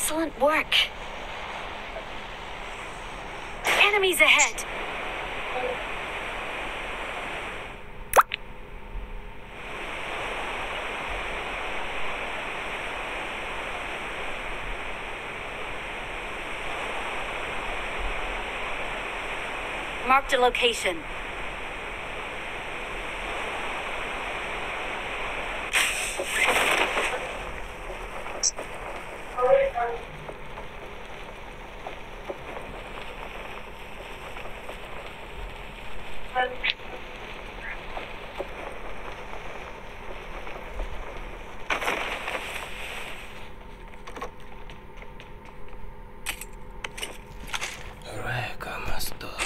Excellent work. Enemies ahead. Marked a location. Alright, got my stuff.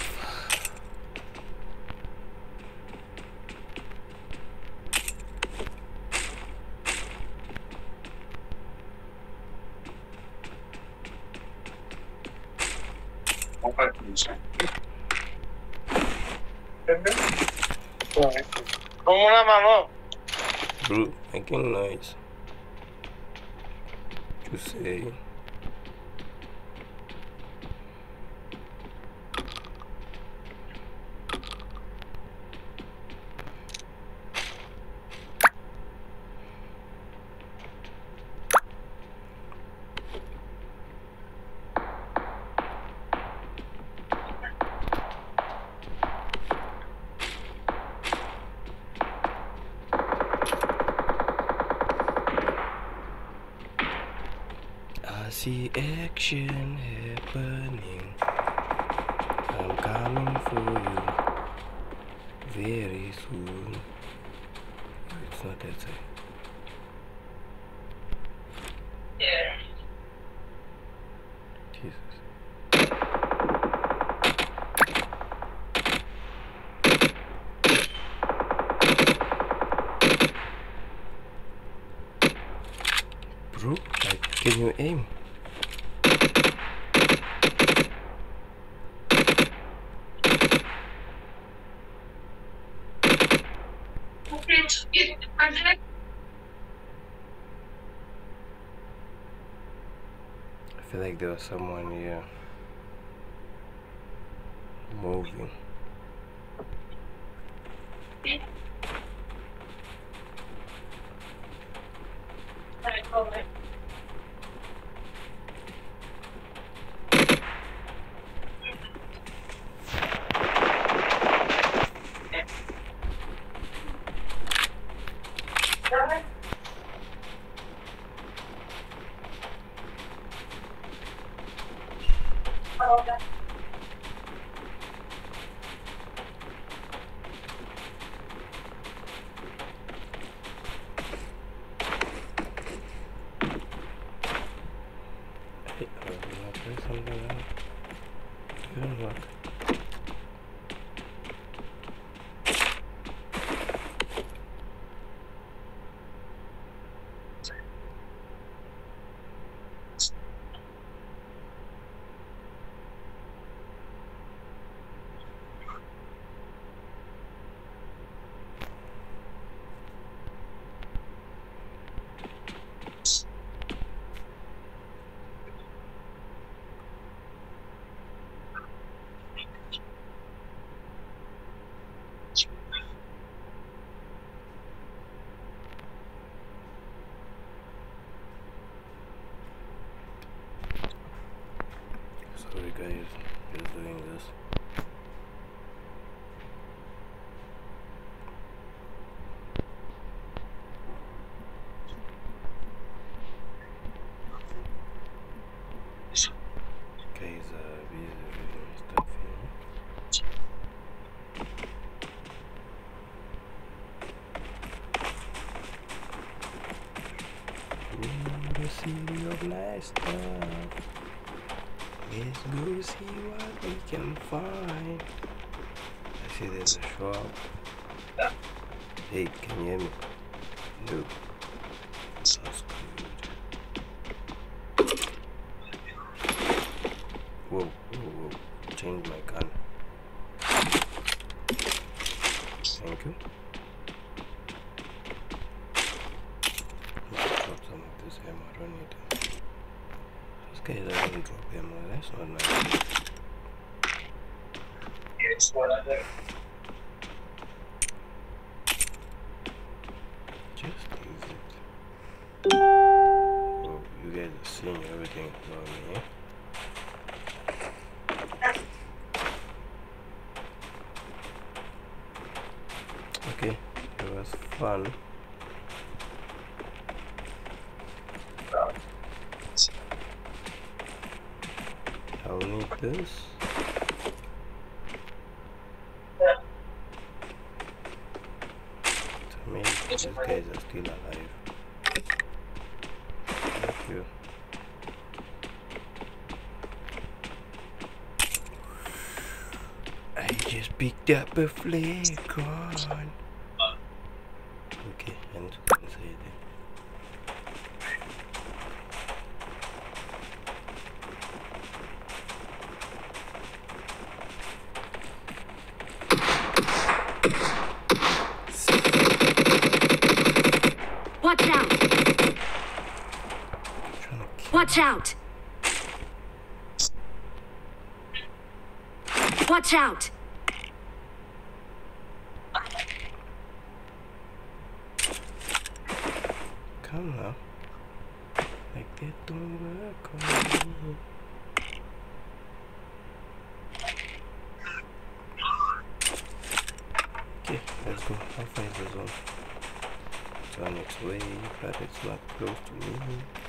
¿Cómo la mamó? Bro, making noise. You say. I see action happening. I'm coming for you very soon. It's not that side. Yeah. Jesus. Bro, like, can you aim? I feel like there was someone here moving. Hey, play something else. Good luck. Sorry guys, just doing this. Guys, busy reading stuff here. The city of nice stuff. Let's go see what we can find. I see there's a shop. Hey, can you hear me? No. That's good. Whoa, whoa, whoa. Change my gun. Thank you. Let's drop some of this ammo. I don't need it. Okay, that doesn't drop ammo. That's not nice. It's what I do. Just use it. Oh, you guys are seeing everything about me, eh? Okay, it was fun. I'll need this. To me, these guys are still alive. Thank you. I just picked up a flare gun. Okay, and say it. Watch out! Watch out! Watch out! Come now. Like that don't work on me. Okay, let's go. How far is the zone? It's on its way, but it's not close to me.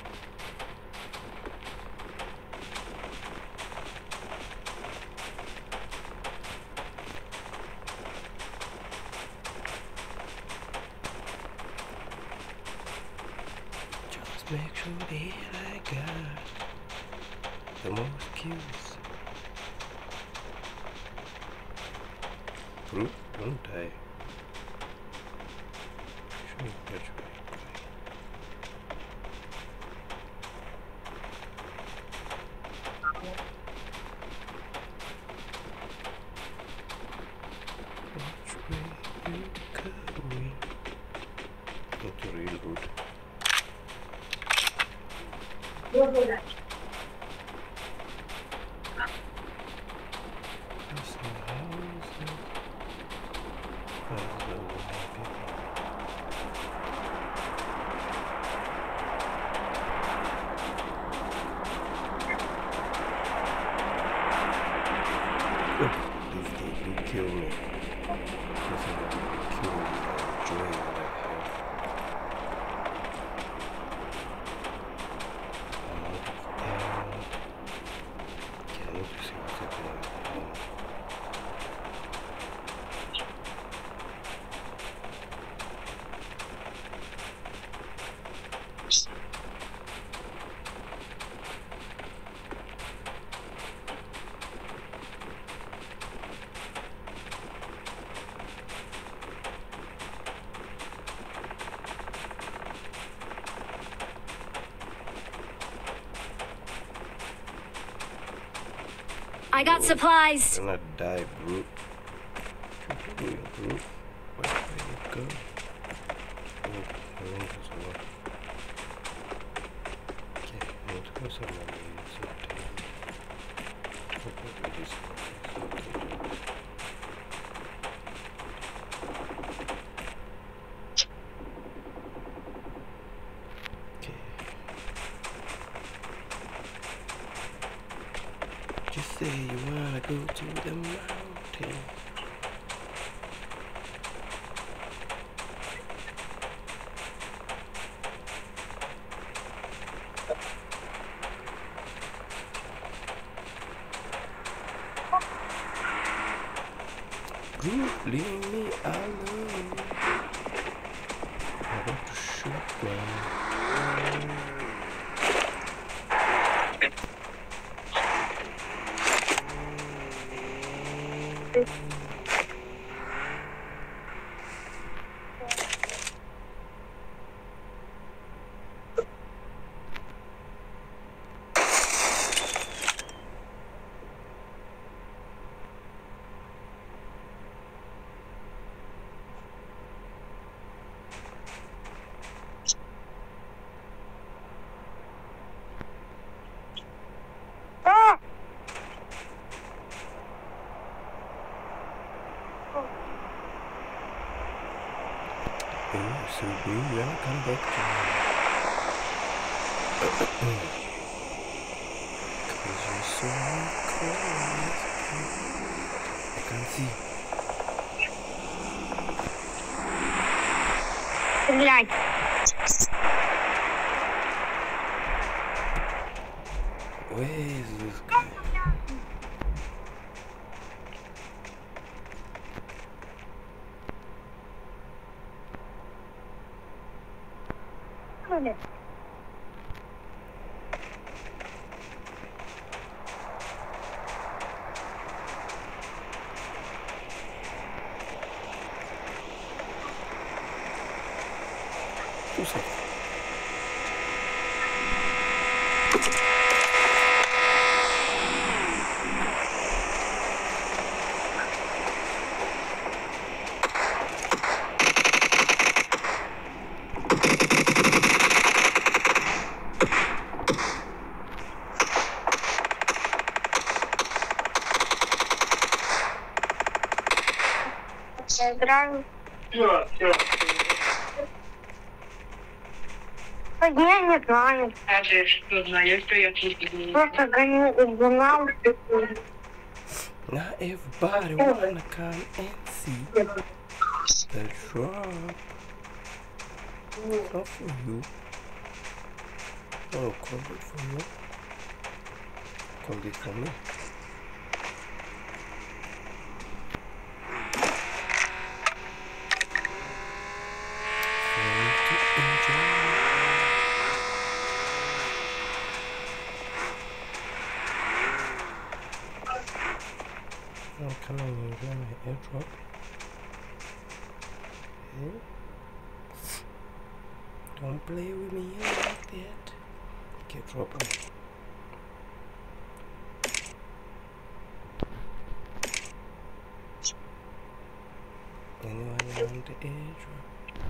Just make sure that I got the most kills. Bro, don't die. Sure, that's right. Which way you going? Not real good. That's the houses. That's the happy. Oh, if they do kill me, this is what they kill me. The joy that I have. I'm out of ammo. Okay, I need to see what's happening with the ammo. I got supplies. You're gonna die, bro. What you doing, bro? Where you go? Oh, I mean, that's a lot. Okay, I need to go somewhere. It's not time. Hopefully this one is not dangerous. Okay. Just say you wanna go to the mountain. Group, leave me alone. I want to shoot, man. You're so blue, you're gonna come back to me. Cause you're so cold. I can't see. Блядь. Where is this guy? Who's it? Я играю. Все. Я не знаю. А ты что знаешь, что я тут Просто гоню угнал. Now everybody wanna come and see the drop. Not for you. Oh, call it for you. Call it for me. I'm coming and enjoy my airdrop. Okay. Don't play with me like that. Okay, drop it. Anyone want the airdrop?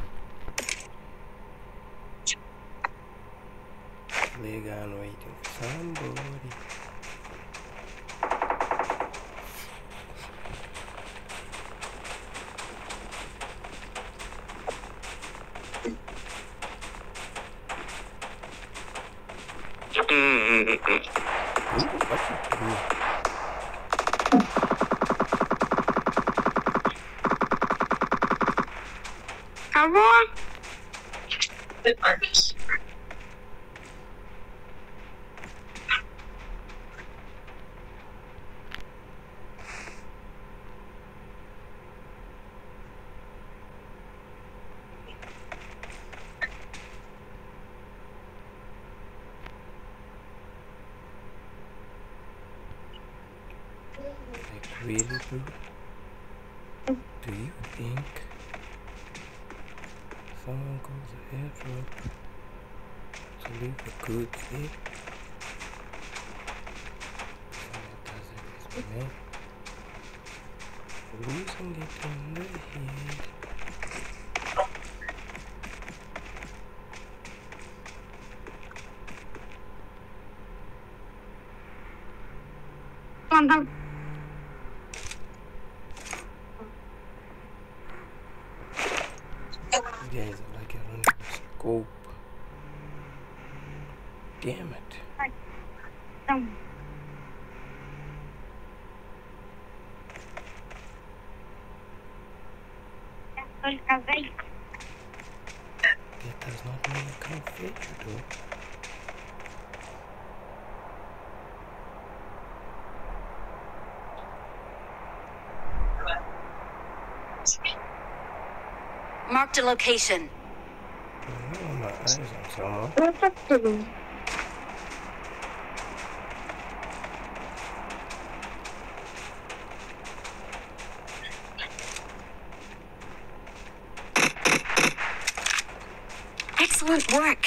Play gun waiting for somebody. Кого? Like really, bro? Do you think someone calls the airdrop to leave a good tip? Someone does it is me. Losing it in the head. You guys are like running the scope. Damn it. Только зайка. That does not mean I can't fetch you, though. Marked a location. I know my eyes on someone. Excellent work.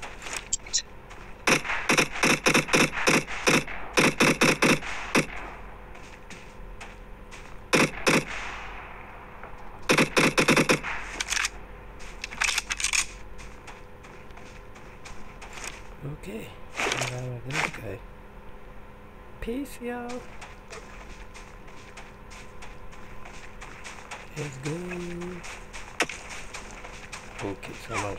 Okay, I'm done with this guy. Peace, y'all. Let's go. Okay, so now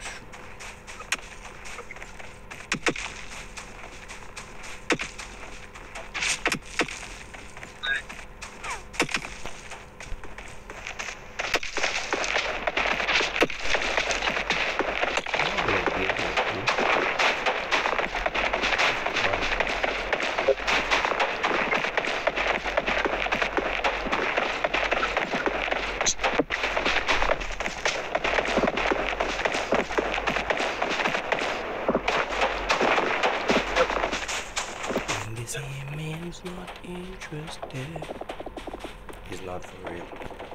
man's not interested. He's not for real.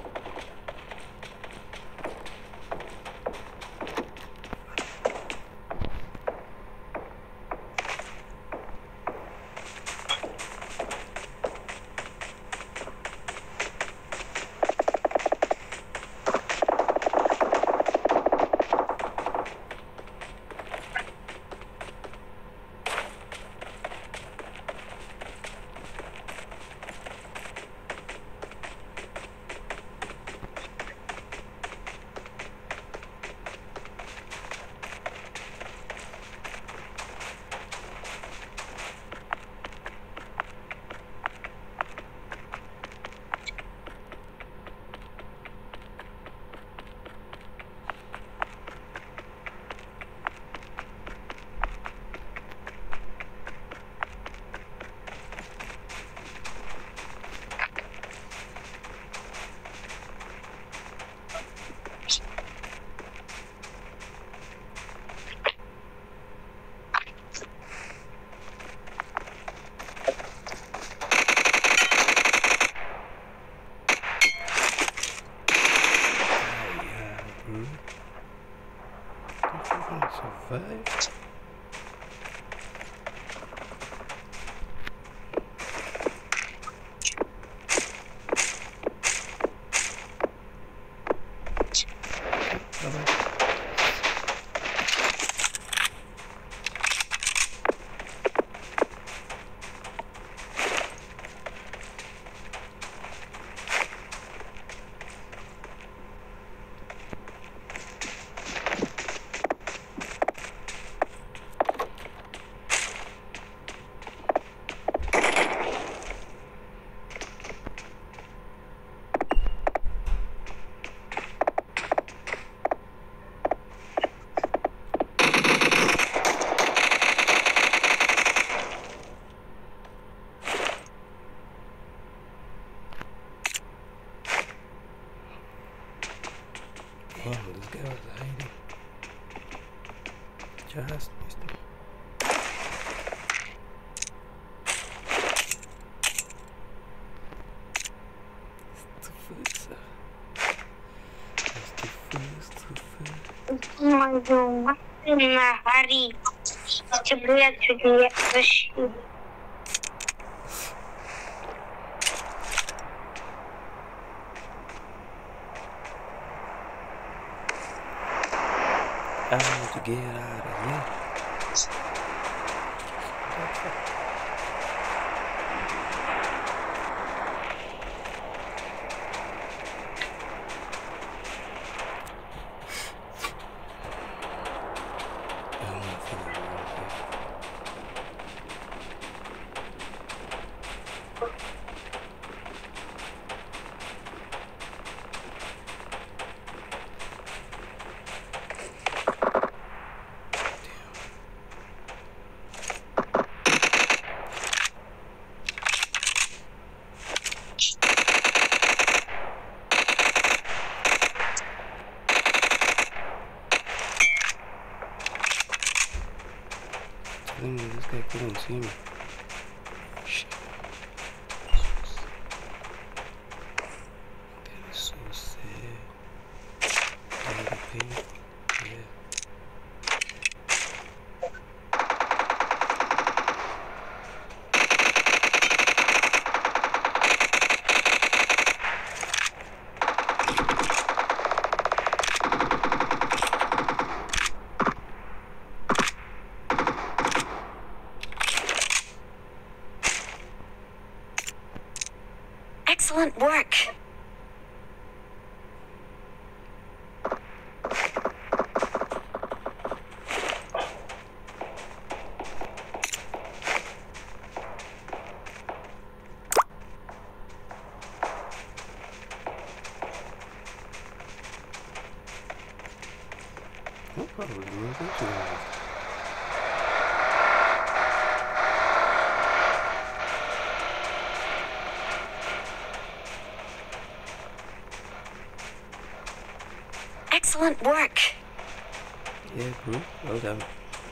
Survive. Damn, this guy was hiding. Just missed him. It's too fast. It's too fast. My God, in a hurry to get to the ship. I need to get out of here. This guy couldn't see me. Shit. That is so sad. A little painful. Yeah. Excellent work. No problem, bro. Thank you. Excellent work. Yeah, bro. Well done.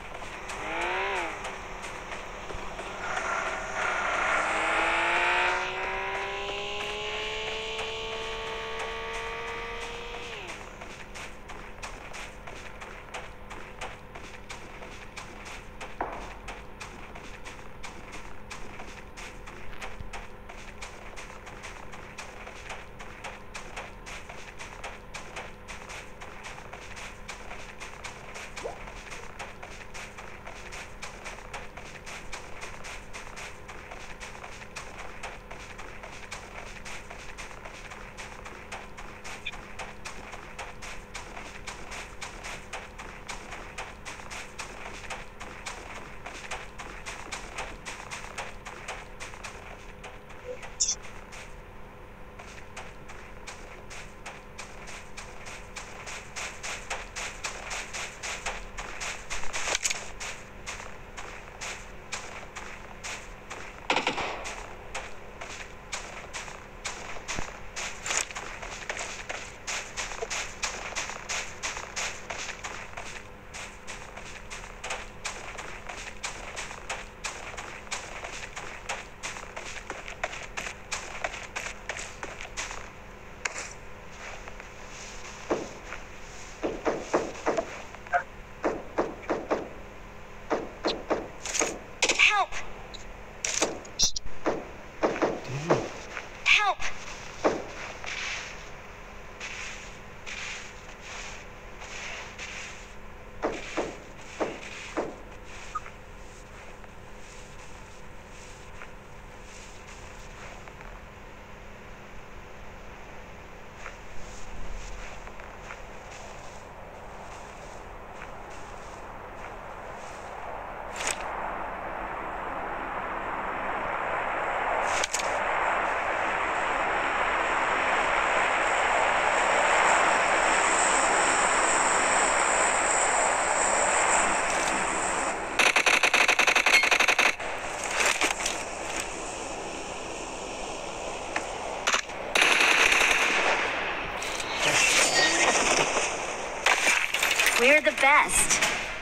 Help! Damn. Help! We're the best.